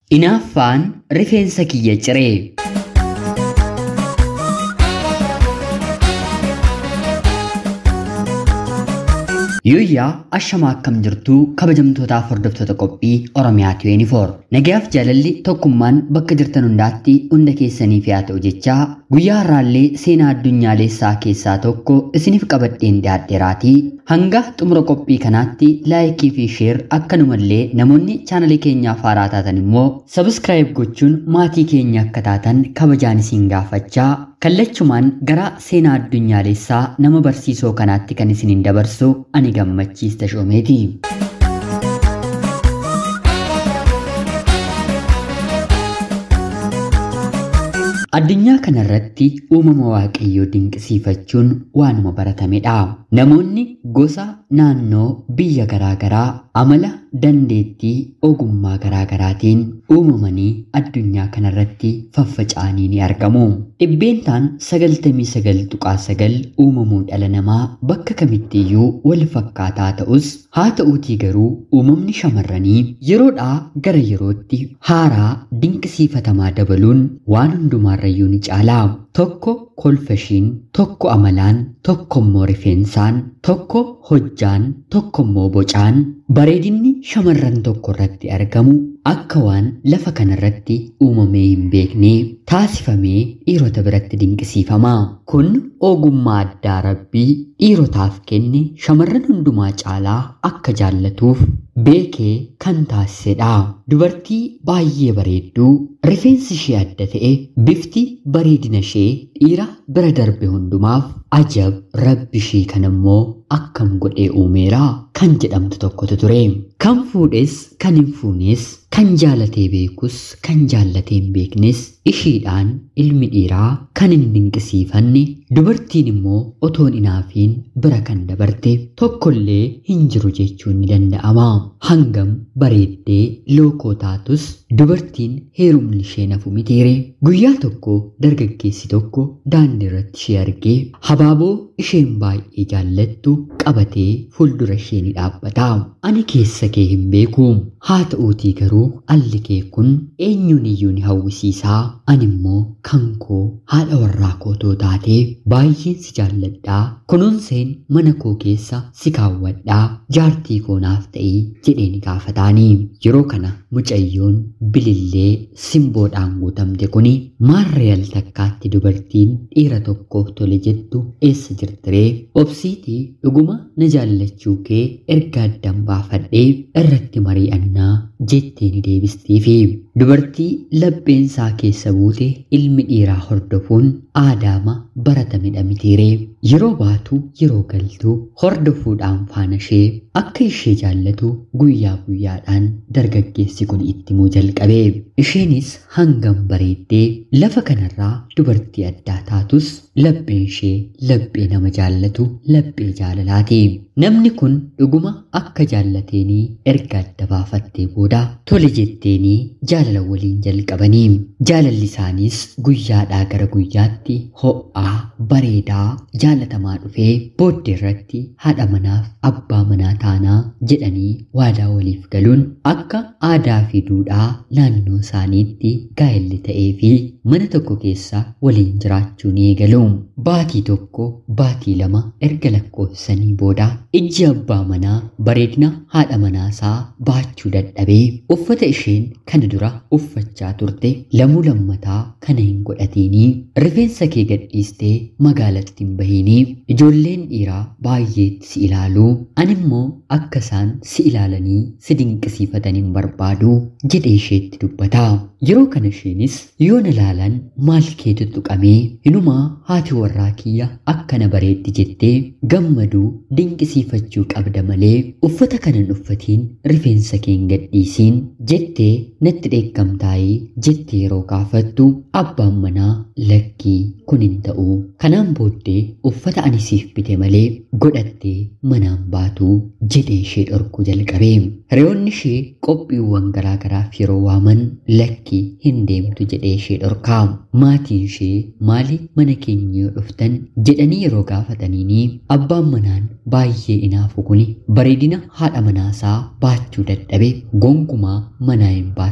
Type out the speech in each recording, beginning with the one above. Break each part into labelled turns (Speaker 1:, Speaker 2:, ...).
Speaker 1: Inaaffaan rifeensa kiyya ciree. Yooyyaa ashamaa akkam jirtuu kabajamtootaaf hordoftoota qophii Oromiyaa 24 nagaaf jaalalli tokkummaan bakka jirtan hundaatti hunda keessaniif yaa ta'u jechaa guyyaa har'aallee seenaa addunyaalessaa keessaa tokko isiniif qabadheen dhiyaadheeraatii hanga xumura qophii kanaatti laayikii fi sheer akkanumallee namoonni chaanalii keenyaaf haaraa taatan immoo sabiskiraayib gochuun maatii keenya akka taatan kabajaan isin gaafachaa kallachumaan gara seenaa addunyaalessaa nama barsiisoo kanaatti kan isiniin dabarsu ani gammachiista shoomeeti. Addunyaa kanarratti uumama waaqayyoo dinqisiifachuun waanuma baratamedha. Namoonni gosa naannoo biyya garaagaraa amala dandeettii ogummaa garaagaraatiin uumamanii addunyaa kanarratti faffaca'anii ni argamu. Dhibbeentaan 99.9 uumamuu dhala namaa bakka kamittiyyuu wal fakkaataa ta'us haa ta'uutii garuu uumamni shamarranii yeroodhaa gara yerootti haaraa dinqisiifatamaa dabaluun waan hundumaarrayyuu ni caala. Tokko kolfashiin, tokko amalaan, tokko immoo rifeensaan, tokko hojjaan, tokko immoo bocaan bareedinni shamarran tokko irratti argamu akka waan lafa kanarratti uumamee hin beekne taasifamee dhiirota biratti dinqisiifama. Kun ogummaa addaa Rabbii dhiirotaaf kenne shamarran hundumaa caalaa akka jaallatuuf beekee kan taasisedha. Dubartii baay'ee bareedduu rifeensi ishee adda ta'e bifti bareedina ishee dhiira bira darbe hundumaaf ajab Rabbi ishee kan immoo akkam godhee uumeera kan jedhamtu tokkotu ture. Kan fuudhes kan hin fuunes kan jaalatee beekus kan jaalatee hin beeknes ishiidhaan ilmi dhiiraa kan hin dinqisiifanne dubartiin immoo otoon hinaafiin bira kan dabarte tokkollee hin jiru jechuun ni danda'ama. Hangam bareeddee lookoo taatus dubartiin heerumni ishee nafu mitiire. Guyyaa tokko dargaggeessi tokko daandii irratti ishee argee habaaboo isheen baay'ee jaallattu qabatee fuuldura ishee ni dhaabbata. Ani keessa kee hin beeku, haa ta'uutii garuu alli kee kun eenyuun iyyuu ni hawwisiisaa. Ani immoo kan koo haadha warraa kootoo taatee baay'een si jaalladhaa. Kunuunseen mana koo keessa si kaawwadhaa. Jaartii koo naaf ta'ii jedhee ni gaafataanii. Yeroo kana mucayyoon bilillee simboodhaan guutamte kuni maarree al takkaatti dubartiin dhiira tokkoof tole jettu eessa jirtiree? Obsiitii dhuguma na jaallachuu kee erga addaan baafadhee irratti mari'annaa jettee ni deebistiifi. Dubartii lapheensaa keessa buute ilmi dhiiraa hordofuun aadaama baratamedha mitiire. Yeroo baatu yeroo galtu hordofuudhaan faana ishee akka ishee jaallatu guyyaa guyyaadhaan dargaggeessi kun itti himuu jalqabe. Isheenis hangam bareeddee lafa kanarraa dubartii addaa taatus lapheen ishee laphee nama jaallatu laphee jaalalaati. Namni kun dhuguma akka jaallateenii erga adda baafattee booda tole jetteenii jaalala waliin jalqabanii. Jaalalli isaaniis guyyaadhaa gara guyyaatti ho'aa bareedaa jaalatamaa dhufee booddee irratti haadha manaaf abbaa manaa taanaa jedhanii waadaa waliif galuun akka aadaa fi duudhaa naannoo isaaniitti gaa'elli ta'ee fi mana tokko keessa waliin jiraachuu ni eegalu. Baatii tokko baatii lama erga lakkoofsanii booda ijji abbaa manaa bareedina haadha manaasaa baachuu dadhabee uffata isheen kana dura uffachaa turte lamuu lammataa kana hin godhatiinii rifeensa kee gadhiistee magaalatti hin bahiinii ijoolleen dhiiraa baay'eetti si ilaaluu ani immoo akka isaan si ilaalanii si dinqisiifatan hin barbaadu jedhee isheetti dubbata. Yeroo kana isheenis yoo na ilaalan maal kee tuttuqamee hinumaa haati warraa kiyya akkana bareeddi jettee gammaduu dinqisiifachuu qabda malee uffata kanan uffatiin rifeensa kee hin gadhiisiin jettee natti dheekkamtaayii jettee yeroo gaafattu abbaan manaa lakkii kun hin ta'u kanaan booddee uffata ani siif bite malee godhattee manaan baatu jedhee ishee dhorkuu jalqabe. Hiriyoonni ishee qophiiwwan garaagaraaf yeroo waaman lakkii hin deemtu jedhee ishee dhorkaa. Maatiin ishee maali mana keenya yoo dhuftan jedhanii yeroo gaafataniini abbaan manaan baay'ee inaafu kuni bareedina haadha manaasaa baachuu dadhabe gonkumaa manaa hin baatu jedhee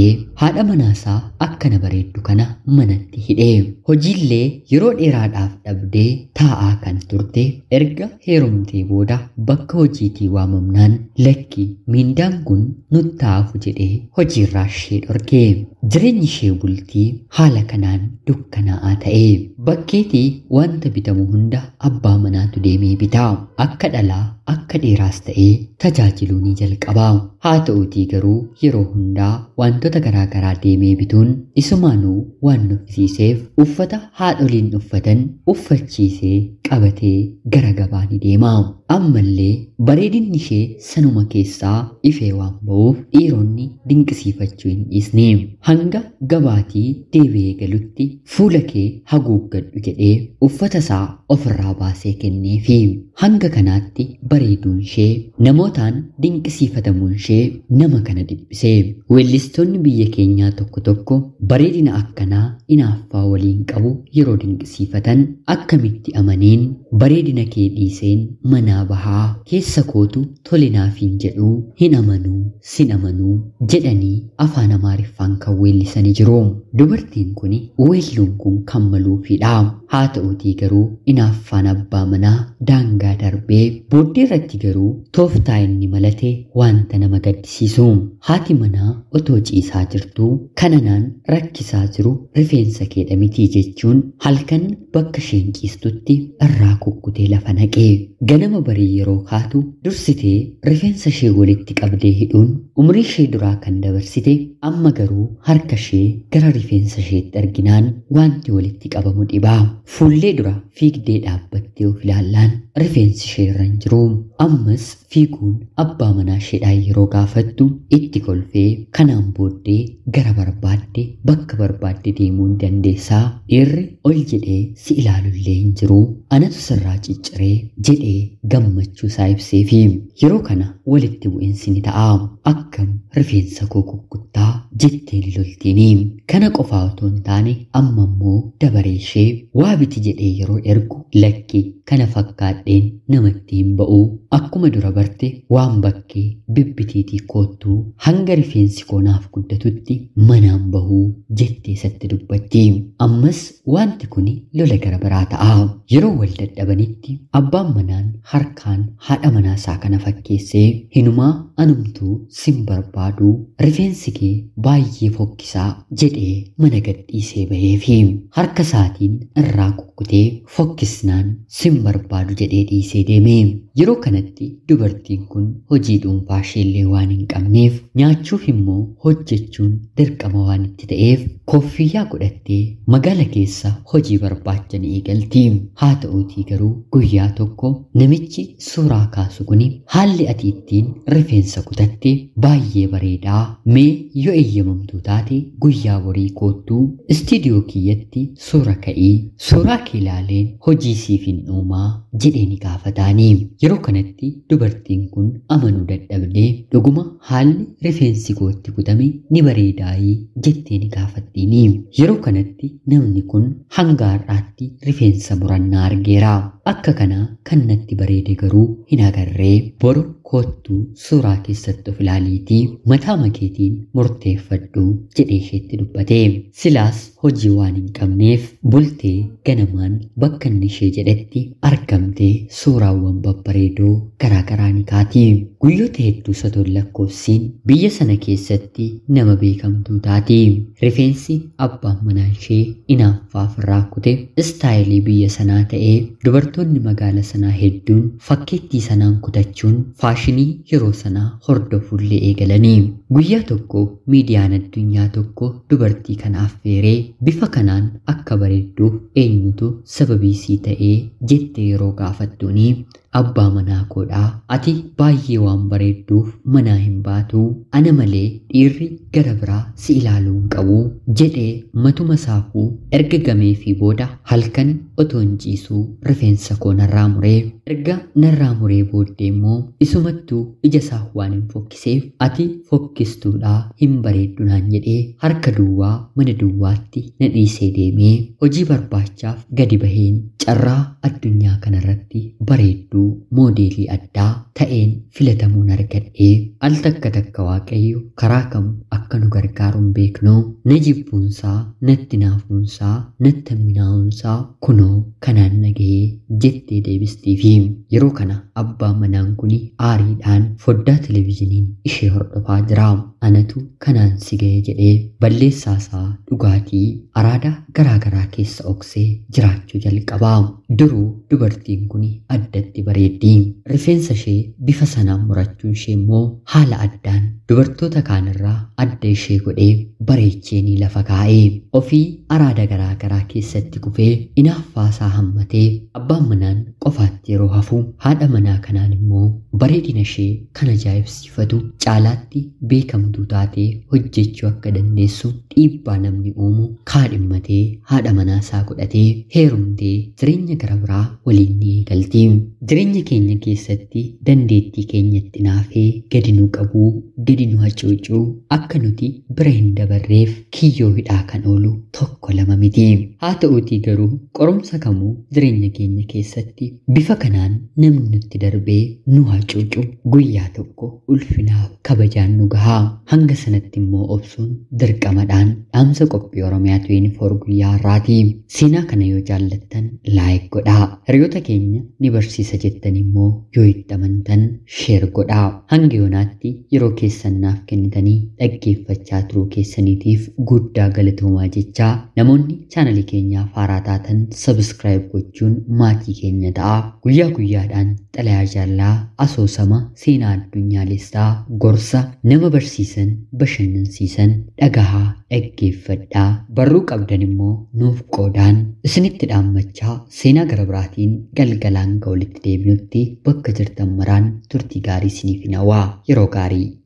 Speaker 1: haadha manaasaa akkana bareeddu kana manatti hidhee hojiillee yeroo dheeraadhaaf dhabdee taa'aa kan turte erga heerumtee booda bakka hojiitii waamamnaan lakki miindaan kun nuttaafu jedhee hojiirraa ishee dhorkee jireenyi ishee bultii haala kanaan dukkanaa'aa ta'e bakkeetii wanta bitamu hunda abbaa manaatu deemee bitaa akka dhalaa akka dheeraas ta'ee tajaajiluu ni jalqabaa haa ta'uutii garuu yeroo hundaa wantoota garaagaraa deemee bituun isumaanuu waan nuffisiiseef uffata haadholiin uffatan uffachiisee qabatee gara gabaa ni deema ammallee bareedinni ishee sanuma keessaa ifee waan ba'uuf dhiironni dinqisiifachuu hin dhiisne hanga gabaatii deebi'ee galutti fuula kee haguuggadhu jedhee uffata isaa ofirraa baasee kenneefi hanga kanaatti bareeduun ishee namootaan dinqisiifatamuun ishee nama kana dhiphise weellistoonni biyya keenyaa tokko tokko bareedina akkanaa inaaffaa waliin qabu yeroo dinqisiifatan akkamitti amaneen bareedina kee dhiiseen manaa bahaa keessa kootu tolinaafin jedhuu hin amanuu sin amanuu jedhanii afaan amaariffaan kan weellisanii jiru dubartiin kun weelluun kun kan maluufidha haa ta'uutii garuu inaaffaan abbaa manaa daangaa darbee booddee irratti garuu tooftaa inni malate wanta nama gaddisiisu haati manaa otoo ciisaa jirtuu kananaan rakkisaa jiru rifeensa keedha mitii jechuun halkan bakka isheen ciistutti irraa kukkutee lafa naqee ganama barii yeroo kaatu dursitee rifeensa ishee walitti qabdee hidhuun umrii ishee duraa kan dabarsite amma garuu harka ishee gara rifeensa isheetti arginaan wanti walitti qabamu dhibaa fuullee dura fiigdee dhaabbattee of ilaallaan rifeensi ishee irra hin jiru ammas fiiguun abbaa manaa isheedhaan yeroo gaafattu itti kolfee kanaan booddee gara barbaadde bakka barbaadde deemuu dandeessaa dhiirri ol jedhee si ilaalullee hin jiru anatu sirraa cicciree jedhee gammachuu isaa ibseefi yeroo kana walitti bu'iinsi ni ta'a akkam rifeensa koo kukkuttaa jetteen loltiini kana qofaa otoo hin taane amma immoo dabaree ishee waa biti jedhee yeroo ergu lakki kana fakkaadheen namatti hin ba'u akkuma dura barte waan bakkee bibbitiitii koottuu hanga rifeensi koonaaf guddatutti manaan bahuu jettee isatti dubbatti ammas wanti kun lola gara biraa ta'a yeroo wal dadhabanitti abbaan manaan harkaan haadha manaasaa kana fakkeessee hinumaa anumtuu sin barbaadu rifeensi kee baay'ee fokkisaa jedhee mana gadhiisee baheefi harka isaatiin irraa kukkutee fokkisnaan sin barbaadu jedhee dhiisee deeme yeroo kanatti dubartiin kun hojii dhuunfaa isheellee waan hin qabneef nyaachuuf immoo hojjechuun dirqama waan itti ta'eef koffiyyaa godhattee magaala keessa hojii barbaacha ni eegalti haa ta'uutii garuu guyyaa tokko namichi suuraa kaasu kun haalli ati ittiin rifeensa kutatte baay'ee bareedaa mee yoo eeyyamamtuu taate guyyaa borii koottuu istiidiyoo kiyyatti suura ka'ii suuraa kee ilaaleen hojii siif hin uumaa jedhee ni gaafataanii yeroo kanatti dubartiin kun amanuu dadhabdee dhuguma haalli rifeensi kootti kutame ni bareedaayii jettee ni gaafattiini yeroo kanatti namni kun hanga har'aatti rifeensa murannaa argeera akka kana kan natti bareede garuu hin agarree boru koottuu suuraa keessatti of ilaaliitii mataa makeetiin murteeffadhu jedhee isheetti dubbate silaas hojii waan hin qabneef bultee ganamaan bakka inni ishee jedhetti argamtee suuraawwan babbareedoo garaagaraa ni kaati guyyoota hedduu sotoon lakkoofsiin biyya sana keessatti nama beekamtuu taati rifeensi abbaan manaa ishee inaaffaaf irraa kute istaayilii biyya sanaa ta'ee dubartoonni magaala sanaa hedduun fakkeettii sanaan kutachuun faashinii yeroo sanaa hordofullee eegalanii guyyaa tokko miidiyaan addunyaa tokko dubartii kana affeeree bifa kanaan akka bareedduuf eenyutu sababiisii ta'ee jettee yeroo gaafattuuni abbaa manaa koodhaa ati baay'ee waan bareedduuf manaa hin baatu ana malee dhiirri gara biraa si ilaaluu hin qabu jedhee matuma saafuu erga gamee fi booda halkan otoo hin ciisuu rifeensa koo narraa muree erga narraa muree booddee immoo isumattuu ija isaa waan hin fokkiseef ati fokkistuudhaa hin bareeddu naan jedhee harka duwwaa mana duwwaatti na dhiisee deemee hojii barbaachaaf gadi baheen carraa addunyaa kanarratti bareeddu bareedu moodeelii addaa ta'een filatamuun argadhee al takka takka waaqayyo karaa kam akka nu gargaaruun beeknu na jibbuunsaa natti naafuunsaa natti hamminaa'uunsaa kunoo kanaan nagahee jettee deebistiifi yeroo kana abbaan manaan kun aariidhaan foddaa televezyiiniin ishee hordofaa jira. Anatu kanaan si ga'e jedhee balleessaasaa dhugaatii araadaa garaagaraa keessa oksee jiraachuu jalqabaa. Duruu dubartiin kun addatti bareeddi. Rifeensa ishee bifa sanaan murachuun ishee immoo haala addaan dubartoota kaanirraa adda ishee godhee bareechee ni lafa kaa'ee ofii araada garaagaraa keessatti kufee inaaffaasaa hammatee abbaan manaan qofaatti yeroo hafu haadha manaa kanaan immoo bareedina ishee kan ajaa'ibsiifatu caalaatti beekamtuu taatee hojjechuu akka dandeessu dhiibbaa namni uumu kaadhimmatee haadha manaasaa godhatee heerumtee jireenya gara biraa waliin ni eegalti. Jireenya keenya keessatti dandeettii keenyatti naafee gadi nu qabuu gadi nu hacuucuu akka nuti bira hin dabarreef kiyyoo hidhaa kan oolu tokko lama miti. Haa ta'uutii garuu qorumsa kamuu jireenya keenya keessatti bifa kanaan namni nutti darbee nu hacuucu guyyaa tokko ulfinaaf kabajaan nu gahaa. Hanga sanatti immoo obsuun dirqamadhaan dhaamsa qophii Oromiyaa 24 guyyaa har'aati. Seenaa kana yoo jaallattan laayik godhaa. Hiriyoota keenya ni barsiisa jettan immoo yoo itti amantan sheer godhaa. Hanga yoonaatti yeroo keessan naaf kennitanii dhaggeeffachaa turuu keessaniitiif guddaa galatoomaa jechaa namoonni chaanalii keenyaaf haaraa taatan sabiskiraayib gochuun maatii keenya ta'a. Guyyaa guyyaadhaan xalayaa jaallaa asoosama seenaa addunyaalessaa gorsa nama barsiisan bashannansiisan dhagahaa dhaggeeffadhaa. Barruu qabdan immoo nuuf qoodaan isinitti dhaammachaa seenaa gara biraatiin galgalaan walitti deebinutti bakka jirtan maraan turtii gaarii isiniif hawwaa. Yeroo gaarii.